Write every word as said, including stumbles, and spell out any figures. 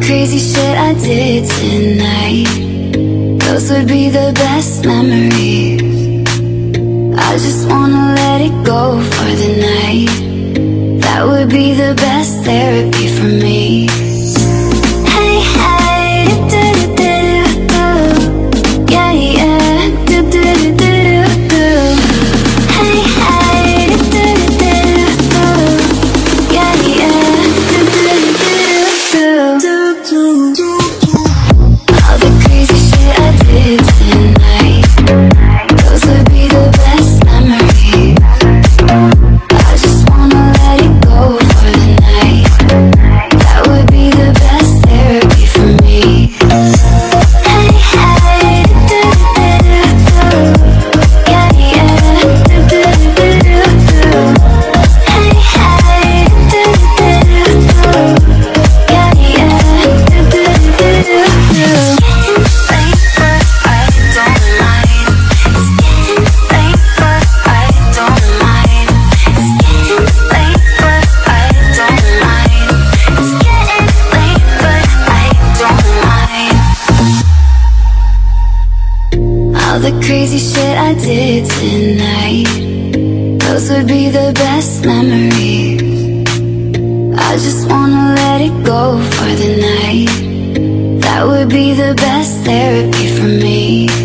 crazy shit I did tonight, those would be the best memories. I just wanna let it go for the night. That would be the best therapy for me. Hey, hey, do-do-do-do-do. Yeah, yeah, do-do-do-do-do. Hey, hey, do-do-do-do-do. Yeah, yeah, do-do-do-do-do. All the crazy shit I did tonight, those would be the best memories. I just wanna let it go for the night. That would be the best therapy for me. Hey, hey, do-do-do-do-do. Yeah, yeah, do-do-do-do-do. Hey, hey, do-do-do-do-do. Yeah, yeah, do-do-do-do-do. All the crazy shit I did tonight, those would be the best memories. I just wanna let it go for the night. That would be the best therapy for me.